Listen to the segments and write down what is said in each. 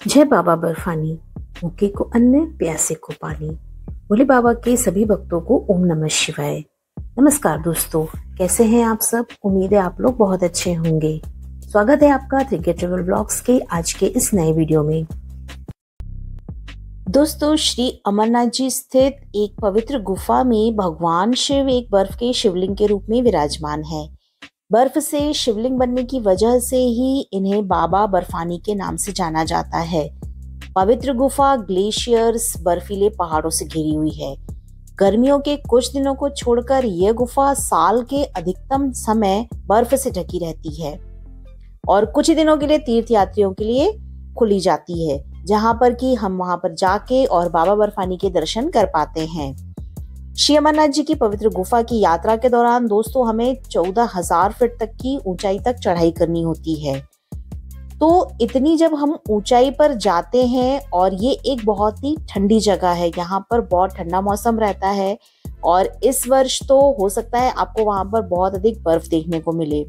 जय बाबा बर्फानी, भूखे को अन्न, प्यासे को पानी। भोले बाबा के सभी भक्तों को ओम नमः शिवाय। नमस्कार दोस्तों, कैसे हैं आप सब? उम्मीद है आप लोग बहुत अच्छे होंगे। स्वागत है आपका त्रिज्या ट्रैवल ब्लॉग्स के आज के इस नए वीडियो में। दोस्तों, श्री अमरनाथ जी स्थित एक पवित्र गुफा में भगवान शिव एक बर्फ के शिवलिंग के रूप में विराजमान है। बर्फ से शिवलिंग बनने की वजह से ही इन्हें बाबा बर्फानी के नाम से जाना जाता है। पवित्र गुफा ग्लेशियर्स, बर्फीले पहाड़ों से घिरी हुई है। गर्मियों के कुछ दिनों को छोड़कर यह गुफा साल के अधिकतम समय बर्फ से ढकी रहती है और कुछ ही दिनों के लिए तीर्थयात्रियों के लिए खुली जाती है, जहां पर कि हम वहां पर जाके और बाबा बर्फानी के दर्शन कर पाते हैं। श्री अमरनाथ जी की पवित्र गुफा की यात्रा के दौरान दोस्तों हमें 14,000 फीट तक की ऊंचाई तक चढ़ाई करनी होती है। तो इतनी जब हम ऊंचाई पर जाते हैं और ये एक बहुत ही ठंडी जगह है, यहाँ पर बहुत ठंडा मौसम रहता है और इस वर्ष तो हो सकता है आपको वहां पर बहुत अधिक बर्फ देखने को मिले।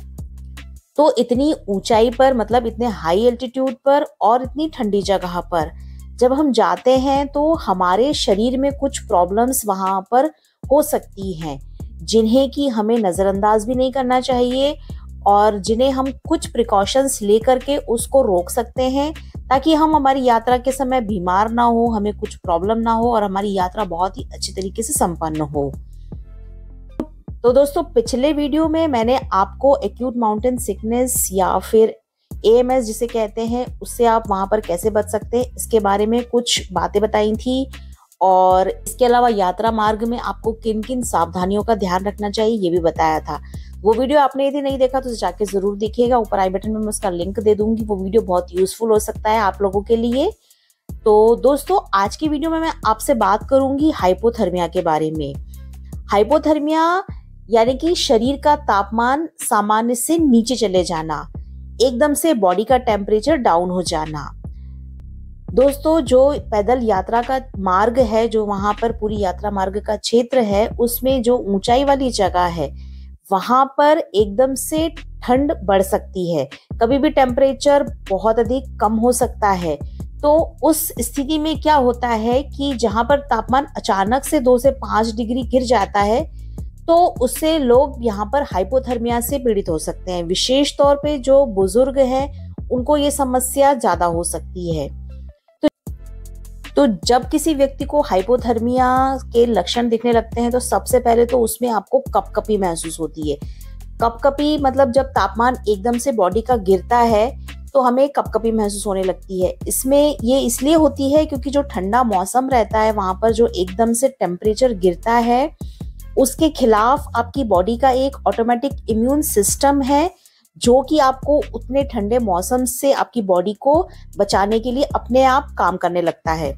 तो इतनी ऊंचाई पर, मतलब इतने हाई एल्टीट्यूड पर और इतनी ठंडी जगह पर जब हम जाते हैं तो हमारे शरीर में कुछ प्रॉब्लम्स वहां पर हो सकती हैं, जिन्हें कि हमें नजरअंदाज भी नहीं करना चाहिए और जिन्हें हम कुछ प्रिकॉशंस लेकर के उसको रोक सकते हैं, ताकि हम हमारी यात्रा के समय बीमार ना हो, हमें कुछ प्रॉब्लम ना हो और हमारी यात्रा बहुत ही अच्छी तरीके से संपन्न हो। तो दोस्तों, पिछले वीडियो में मैंने आपको एक्यूट माउंटेन सिकनेस या फिर AMS जिसे कहते हैं, उससे आप वहां पर कैसे बच सकते हैं, इसके बारे में कुछ बातें बताई थी और इसके अलावा यात्रा मार्ग में आपको किन किन सावधानियों का ध्यान रखना चाहिए ये भी बताया था। वो वीडियो आपने यदि नहीं देखा तो जाके जरूर देखिएगा, ऊपर आई बटन में मैं उसका लिंक दे दूंगी। वो वीडियो बहुत यूजफुल हो सकता है आप लोगों के लिए। तो दोस्तों, आज की वीडियो में मैं आपसे बात करूंगी हाइपोथर्मिया के बारे में। हाइपोथर्मिया यानी कि शरीर का तापमान सामान्य से नीचे चले जाना, एकदम से बॉडी का टेम्परेचर डाउन हो जाना। दोस्तों, जो पैदल यात्रा का मार्ग है, जो वहां पर पूरी यात्रा मार्ग का क्षेत्र है, उसमें जो ऊंचाई वाली जगह है वहां पर एकदम से ठंड बढ़ सकती है। कभी भी टेम्परेचर बहुत अधिक कम हो सकता है। तो उस स्थिति में क्या होता है कि जहां पर तापमान अचानक से 2 से 5 डिग्री गिर जाता है तो उससे लोग यहाँ पर हाइपोथर्मिया से पीड़ित हो सकते हैं। विशेष तौर पे जो बुजुर्ग हैं उनको ये समस्या ज्यादा हो सकती है। तो जब किसी व्यक्ति को हाइपोथर्मिया के लक्षण दिखने लगते हैं तो सबसे पहले तो उसमें आपको कपकपी महसूस होती है। कपकपी मतलब जब तापमान एकदम से बॉडी का गिरता है तो हमें कपकपी महसूस होने लगती है। इसमें ये इसलिए होती है क्योंकि जो ठंडा मौसम रहता है वहां पर जो एकदम से टेम्परेचर गिरता है उसके खिलाफ आपकी बॉडी का एक ऑटोमेटिक इम्यून सिस्टम है जो कि आपको उतने ठंडे मौसम से आपकी बॉडी को बचाने के लिए अपने आप काम करने लगता है।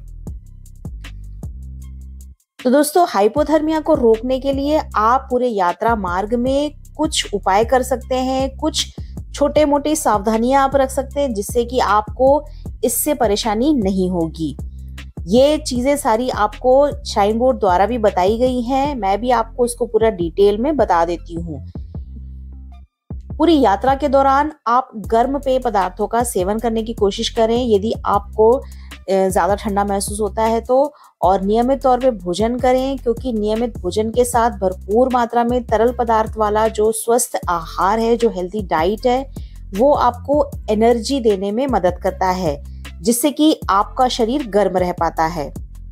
तो दोस्तों, हाइपोथर्मिया को रोकने के लिए आप पूरे यात्रा मार्ग में कुछ उपाय कर सकते हैं, कुछ छोटे मोटे सावधानियां आप रख सकते हैं जिससे कि आपको इससे परेशानी नहीं होगी। ये चीजें सारी आपको श्राइन बोर्ड द्वारा भी बताई गई हैं, मैं भी आपको इसको पूरा डिटेल में बता देती हूँ। पूरी यात्रा के दौरान आप गर्म पेय पदार्थों का सेवन करने की कोशिश करें यदि आपको ज्यादा ठंडा महसूस होता है तो, और नियमित तौर पे भोजन करें, क्योंकि नियमित भोजन के साथ भरपूर मात्रा में तरल पदार्थ वाला जो स्वस्थ आहार है, जो हेल्थी डाइट है, वो आपको एनर्जी देने में मदद करता है, जिससे कि आपका शरीर गर्म रह पाता है।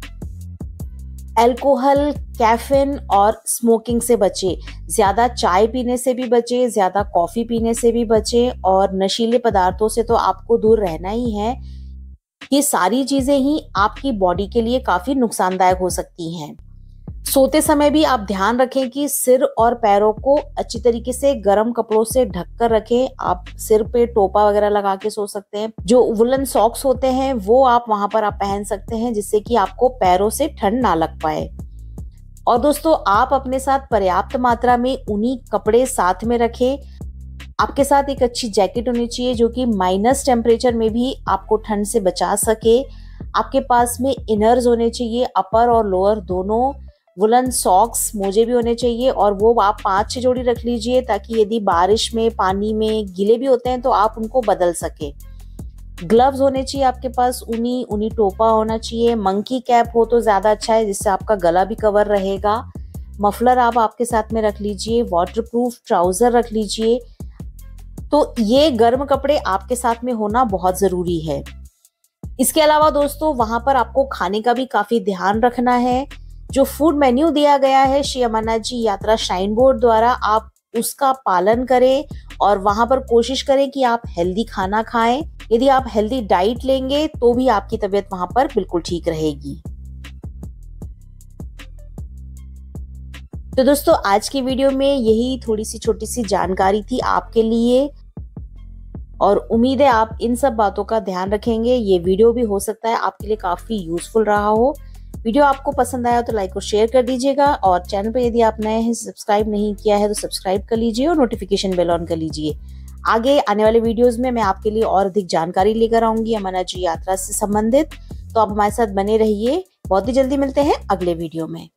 अल्कोहल, कैफीन और स्मोकिंग से बचे, ज्यादा चाय पीने से भी बचे, ज्यादा कॉफी पीने से भी बचे और नशीले पदार्थों से तो आपको दूर रहना ही है। ये सारी चीजें ही आपकी बॉडी के लिए काफी नुकसानदायक हो सकती हैं। सोते समय भी आप ध्यान रखें कि सिर और पैरों को अच्छी तरीके से गर्म कपड़ों से ढककर रखें। आप सिर पे टोपा वगैरह लगा के सो सकते हैं। जो वुलन सॉक्स होते हैं वो आप वहां पर आप पहन सकते हैं, जिससे कि आपको पैरों से ठंड ना लग पाए। और दोस्तों, आप अपने साथ पर्याप्त मात्रा में ऊनी कपड़े साथ में रखें। आपके साथ एक अच्छी जैकेट होनी चाहिए जो कि माइनस टेम्परेचर में भी आपको ठंड से बचा सके। आपके पास में इनर्स होने चाहिए, अपर और लोअर दोनों। वुलन सॉक्स, मोजे भी होने चाहिए और वो आप 5-6 जोड़ी रख लीजिए, ताकि यदि बारिश में, पानी में गीले भी होते हैं तो आप उनको बदल सके। ग्लव्स होने चाहिए आपके पास, ऊनी टोपा होना चाहिए। मंकी कैप हो तो ज्यादा अच्छा है, जिससे आपका गला भी कवर रहेगा। मफलर आप आपके साथ में रख लीजिए। वाटरप्रूफ ट्राउजर रख लीजिए। तो ये गर्म कपड़े आपके साथ में होना बहुत जरूरी है। इसके अलावा दोस्तों वहां पर आपको खाने का भी काफी ध्यान रखना है। जो फूड मेन्यू दिया गया है श्री अमरनाथ जी यात्रा श्राइन बोर्ड द्वारा, आप उसका पालन करें और वहां पर कोशिश करें कि आप हेल्दी खाना खाएं। यदि आप हेल्दी डाइट लेंगे तो भी आपकी तबीयत वहां पर बिल्कुल ठीक रहेगी। तो दोस्तों आज की वीडियो में यही थोड़ी सी छोटी सी जानकारी थी आपके लिए, और उम्मीद है आप इन सब बातों का ध्यान रखेंगे। ये वीडियो भी हो सकता है आपके लिए काफी यूजफुल रहा हो। वीडियो आपको पसंद आया तो लाइक और शेयर कर दीजिएगा, और चैनल पर यदि आप नए हैं, सब्सक्राइब नहीं किया है तो सब्सक्राइब कर लीजिए और नोटिफिकेशन बेल ऑन कर लीजिए। आगे आने वाले वीडियोस में मैं आपके लिए और अधिक जानकारी लेकर आऊंगी अमरनाथ जी यात्रा से संबंधित। तो आप हमारे साथ बने रहिए। बहुत ही जल्दी मिलते हैं अगले वीडियो में।